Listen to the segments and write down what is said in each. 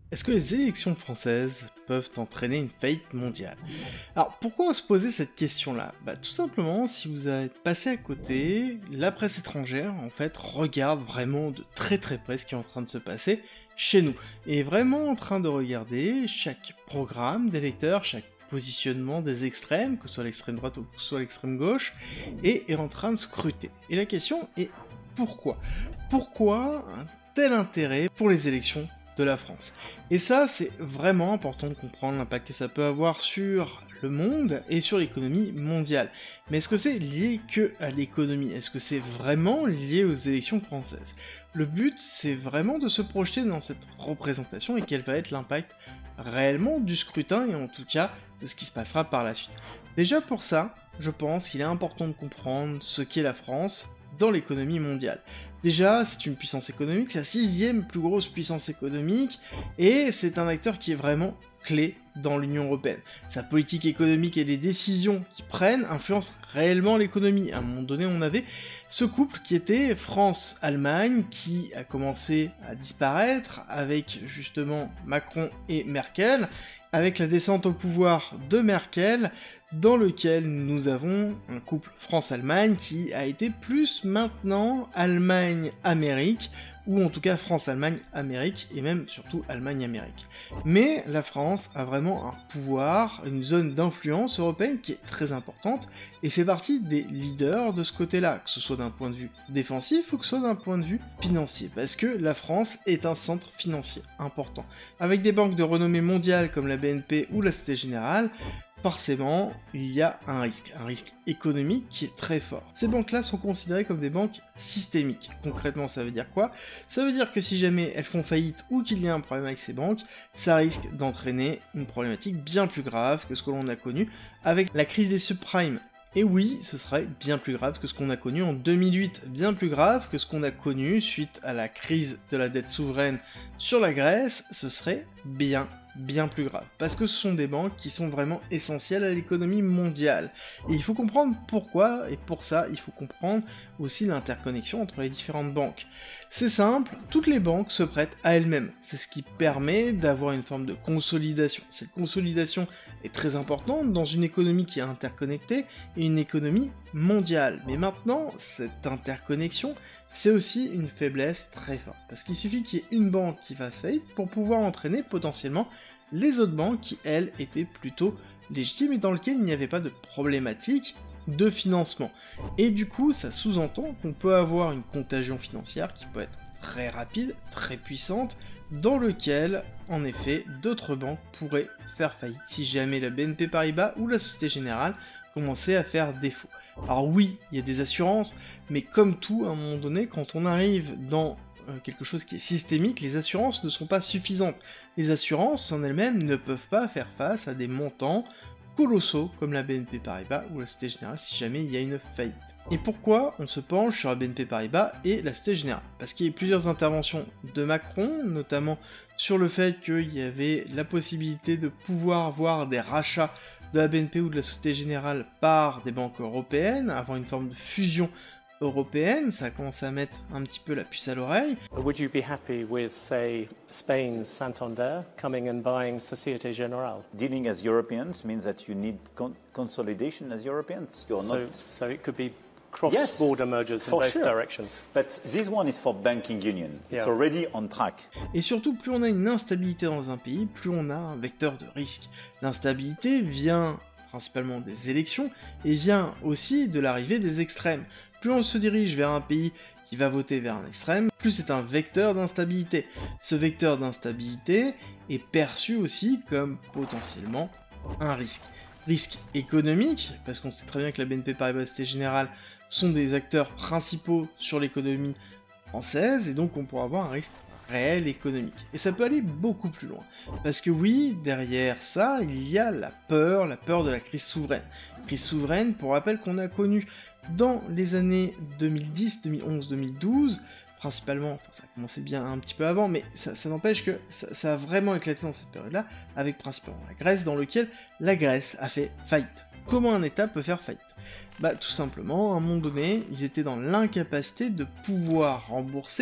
Est-ce que les élections françaises peuvent entraîner une faillite mondiale? Alors pourquoi se poser cette question-là? Tout simplement, si vous êtes passé à côté, la presse étrangère en fait regarde vraiment de très près ce qui est en train de se passer chez nous. Et est vraiment en train de regarder chaque programme des lecteurs, chaque positionnement des extrêmes, que ce soit l'extrême droite ou que ce soit l'extrême gauche, et est en train de scruter. Et la question est pourquoi? Pourquoi un tel intérêt pour les élections de la France? Et ça, c'est vraiment important de comprendre l'impact que ça peut avoir sur le monde et sur l'économie mondiale. Mais est-ce que c'est lié que à l'économie? Est-ce que c'est vraiment lié aux élections françaises? Le but, c'est vraiment de se projeter dans cette représentation et quel va être l'impact réellement du scrutin et en tout cas de ce qui se passera par la suite. Déjà pour ça, je pense qu'il est important de comprendre ce qu'est la France dans l'économie mondiale. Déjà, c'est une puissance économique, c'est la 6e plus grosse puissance économique, et c'est un acteur qui est vraiment clé dans l'Union Européenne. Sa politique économique et les décisions qu'ils prennent influencent réellement l'économie. À un moment donné, on avait ce couple qui était France-Allemagne, qui a commencé à disparaître avec justement Macron et Merkel, avec la descente au pouvoir de Merkel, dans lequel nous avons un couple France-Allemagne qui a été plus maintenant Allemagne-Amérique, ou en tout cas France-Allemagne-Amérique, et même surtout Allemagne-Amérique. Mais la France a vraiment un pouvoir, une zone d'influence européenne qui est très importante, et fait partie des leaders de ce côté-là, que ce soit d'un point de vue défensif ou que ce soit d'un point de vue financier, parce que la France est un centre financier important. Avec des banques de renommée mondiale comme la BNP ou la Société Générale, forcément, il y a un risque économique qui est très fort. Ces banques-là sont considérées comme des banques systémiques. Concrètement, ça veut dire quoi? Ça veut dire que si jamais elles font faillite ou qu'il y a un problème avec ces banques, ça risque d'entraîner une problématique bien plus grave que ce que l'on a connu avec la crise des subprimes. Et oui, ce serait bien plus grave que ce qu'on a connu en 2008, bien plus grave que ce qu'on a connu suite à la crise de la dette souveraine sur la Grèce, ce serait bien plus grave, parce que ce sont des banques qui sont vraiment essentielles à l'économie mondiale. Et il faut comprendre pourquoi, et pour ça, il faut comprendre aussi l'interconnexion entre les différentes banques. C'est simple, toutes les banques se prêtent à elles-mêmes, c'est ce qui permet d'avoir une forme de consolidation. Cette consolidation est très importante dans une économie qui est interconnectée et une économie mondiale. Mais maintenant, cette interconnexion, c'est aussi une faiblesse très forte, parce qu'il suffit qu'il y ait une banque qui fasse faillite pour pouvoir entraîner potentiellement les autres banques qui, elles, étaient plutôt légitimes et dans lesquelles il n'y avait pas de problématique de financement. Et du coup, ça sous-entend qu'on peut avoir une contagion financière qui peut être très rapide, très puissante, dans lequel, en effet, d'autres banques pourraient faire faillite si jamais la BNP Paribas ou la Société Générale commençaient à faire défaut. Alors oui, il y a des assurances, mais comme tout, à un moment donné, quand on arrive dans quelque chose qui est systémique, les assurances ne sont pas suffisantes. Les assurances en elles-mêmes ne peuvent pas faire face à des montants colossaux comme la BNP Paribas ou la Société Générale si jamais il y a une faillite. Et pourquoi on se penche sur la BNP Paribas et la Société Générale? Parce qu'il y a eu plusieurs interventions de Macron, notamment sur le fait qu'il y avait la possibilité de pouvoir avoir des rachats de la BNP ou de la Société Générale par des banques européennes, avoir une forme de fusion européenne, ça commence à mettre un petit peu la puce à l'oreille. Would you be happy with, say, Spain's Santander coming and buying Societe Generale? Dealing as Europeans means that you need consolidation as Europeans. You're not... So it could be cross-border mergers in both directions. But this one is for banking union. It's already on track. Et surtout, plus on a une instabilité dans un pays, plus on a un vecteur de risque. L'instabilité vient principalement des élections et vient aussi de l'arrivée des extrêmes. Plus on se dirige vers un pays qui va voter vers un extrême, plus c'est un vecteur d'instabilité. Ce vecteur d'instabilité est perçu aussi comme potentiellement un risque. Risque économique, parce qu'on sait très bien que la BNP Paribas et la Société Générale sont des acteurs principaux sur l'économie française, et donc on pourra avoir un risque réel économique. Et ça peut aller beaucoup plus loin. Parce que oui, derrière ça, il y a la peur de la crise souveraine. Crise souveraine, pour rappel, qu'on a connue dans les années 2010, 2011, 2012, principalement, enfin, ça a commencé bien un petit peu avant, mais ça n'empêche que ça a vraiment éclaté dans cette période-là, avec principalement la Grèce, dans lequel la Grèce a fait faillite. Comment un État peut faire faillite? Tout simplement, à un moment donné, ils étaient dans l'incapacité de pouvoir rembourser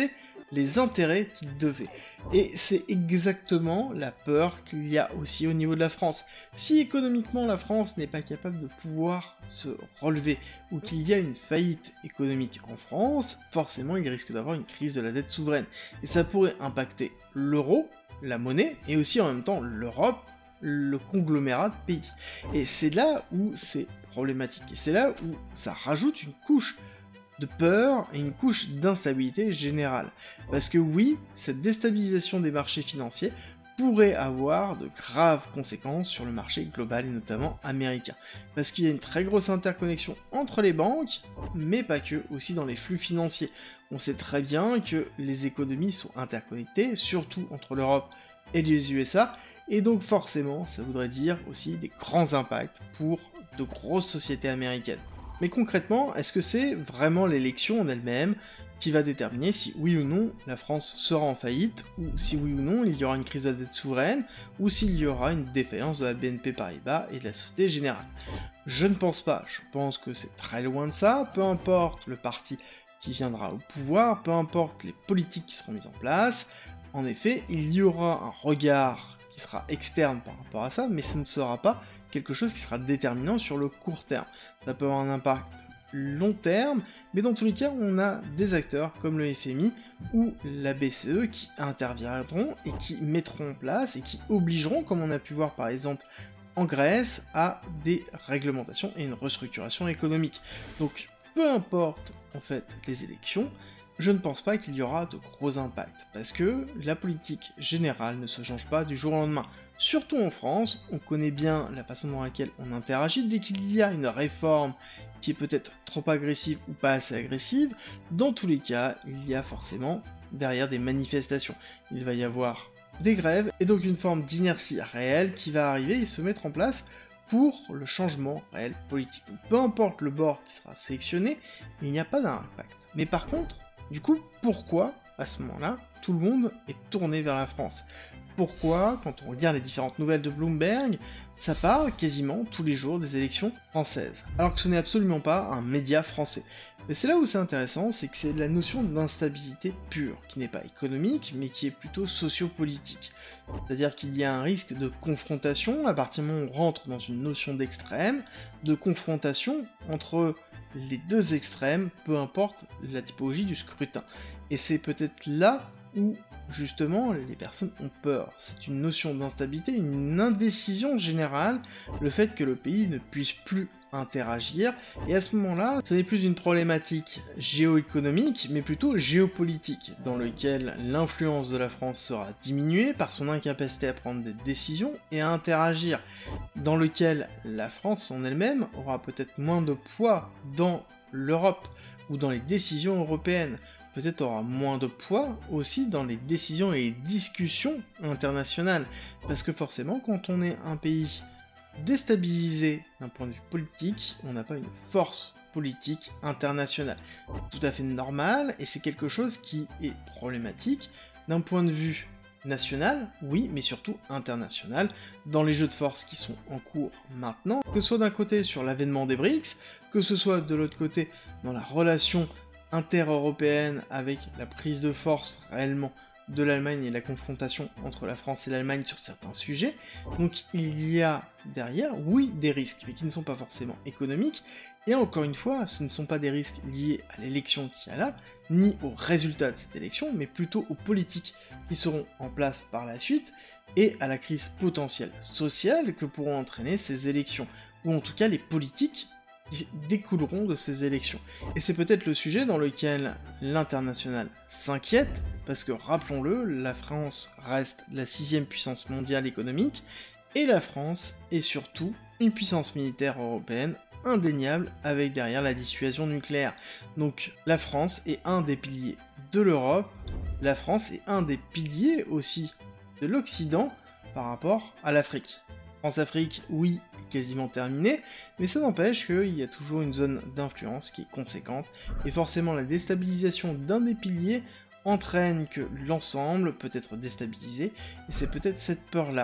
les intérêts qu'il devait. Et c'est exactement la peur qu'il y a aussi au niveau de la France. Si économiquement la France n'est pas capable de pouvoir se relever, ou qu'il y a une faillite économique en France, forcément il risque d'avoir une crise de la dette souveraine. Et ça pourrait impacter l'euro, la monnaie, et aussi en même temps l'Europe, le conglomérat de pays. Et c'est là où c'est problématique, et c'est là où ça rajoute une couche de peur et une couche d'instabilité générale. Parce que oui, cette déstabilisation des marchés financiers pourrait avoir de graves conséquences sur le marché global et notamment américain. Parce qu'il y a une très grosse interconnexion entre les banques, mais pas que, aussi dans les flux financiers. On sait très bien que les économies sont interconnectées, surtout entre l'Europe et les USA, et donc forcément, ça voudrait dire aussi des grands impacts pour de grosses sociétés américaines. Mais concrètement, est-ce que c'est vraiment l'élection en elle-même qui va déterminer si oui ou non la France sera en faillite, ou si oui ou non il y aura une crise de la dette souveraine, ou s'il y aura une défaillance de la BNP Paribas et de la Société Générale? Je ne pense pas, je pense que c'est très loin de ça, peu importe le parti qui viendra au pouvoir, peu importe les politiques qui seront mises en place, en effet, il y aura un regard qui sera externe par rapport à ça, mais ce ne sera pas quelque chose qui sera déterminant sur le court terme. Ça peut avoir un impact long terme, mais dans tous les cas, on a des acteurs comme le FMI ou la BCE qui interviendront et qui mettront en place et qui obligeront, comme on a pu voir par exemple en Grèce, à des réglementations et une restructuration économique. Donc, peu importe en fait les élections, je ne pense pas qu'il y aura de gros impacts, parce que la politique générale ne se change pas du jour au lendemain. Surtout en France, on connaît bien la façon dans laquelle on interagit. Dès qu'il y a une réforme qui est peut-être trop agressive ou pas assez agressive, dans tous les cas, il y a forcément derrière des manifestations. Il va y avoir des grèves, et donc une forme d'inertie réelle qui va arriver et se mettre en place pour le changement réel politique. Donc, peu importe le bord qui sera sélectionné, il n'y a pas d'impact. Mais par contre, du coup, pourquoi, à ce moment-là, tout le monde est tourné vers la France? Pourquoi, quand on regarde les différentes nouvelles de Bloomberg, ça parle quasiment tous les jours des élections françaises, alors que ce n'est absolument pas un média français. Mais c'est là où c'est intéressant, c'est que c'est la notion d'instabilité pure, qui n'est pas économique, mais qui est plutôt sociopolitique. C'est-à-dire qu'il y a un risque de confrontation, à partir du moment où on rentre dans une notion d'extrême, de confrontation entre les deux extrêmes, peu importe la typologie du scrutin. Et c'est peut-être là où, justement, les personnes ont peur. C'est une notion d'instabilité, une indécision générale, le fait que le pays ne puisse plus interagir, et à ce moment-là, ce n'est plus une problématique géoéconomique, mais plutôt géopolitique, dans lequel l'influence de la France sera diminuée par son incapacité à prendre des décisions et à interagir, dans lequel la France en elle-même aura peut-être moins de poids dans l'Europe, ou dans les décisions européennes, peut-être aura moins de poids aussi dans les décisions et les discussions internationales, parce que forcément, quand on est un pays déstabilisé d'un point de vue politique, on n'a pas une force politique internationale. C'est tout à fait normal, et c'est quelque chose qui est problématique d'un point de vue national, oui, mais surtout international, dans les jeux de force qui sont en cours maintenant, que ce soit d'un côté sur l'avènement des BRICS, que ce soit de l'autre côté dans la relation inter-européenne avec la prise de force réellement de l'Allemagne et la confrontation entre la France et l'Allemagne sur certains sujets. Donc il y a derrière, oui, des risques, mais qui ne sont pas forcément économiques, et encore une fois, ce ne sont pas des risques liés à l'élection qu'il y a là, ni aux résultats de cette élection, mais plutôt aux politiques qui seront en place par la suite, et à la crise potentielle sociale que pourront entraîner ces élections, ou en tout cas les politiques qui découleront de ces élections. Et c'est peut-être le sujet dans lequel l'international s'inquiète, parce que rappelons-le, la France reste la 6e puissance mondiale économique, et la France est surtout une puissance militaire européenne indéniable, avec derrière la dissuasion nucléaire. Donc la France est un des piliers de l'Europe, la France est un des piliers aussi de l'Occident par rapport à l'Afrique. France-Afrique, oui, quasiment terminé, mais ça n'empêche qu'il y a toujours une zone d'influence qui est conséquente, et forcément la déstabilisation d'un des piliers entraîne que l'ensemble peut être déstabilisé, et c'est peut-être cette peur-là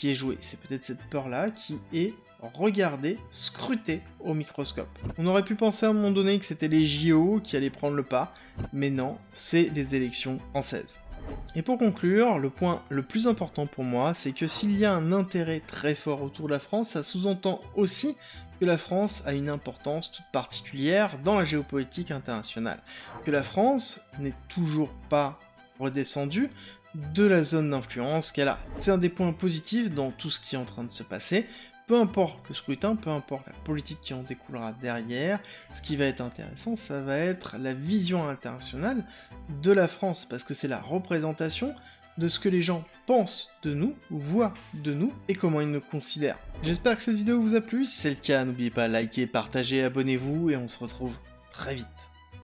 qui est jouée. C'est peut-être cette peur-là qui est regardée, scrutée au microscope. On aurait pu penser à un moment donné que c'était les JO qui allaient prendre le pas, mais non, c'est les élections françaises. Et pour conclure, le point le plus important pour moi, c'est que s'il y a un intérêt très fort autour de la France, ça sous-entend aussi que la France a une importance toute particulière dans la géopolitique internationale. Que la France n'est toujours pas redescendue de la zone d'influence qu'elle a. C'est un des points positifs dans tout ce qui est en train de se passer. Peu importe le scrutin, peu importe la politique qui en découlera derrière, ce qui va être intéressant, ça va être la vision internationale de la France, parce que c'est la représentation de ce que les gens pensent de nous, voient de nous, et comment ils nous considèrent. J'espère que cette vidéo vous a plu, si c'est le cas, n'oubliez pas de liker, partager, abonnez-vous, et on se retrouve très vite.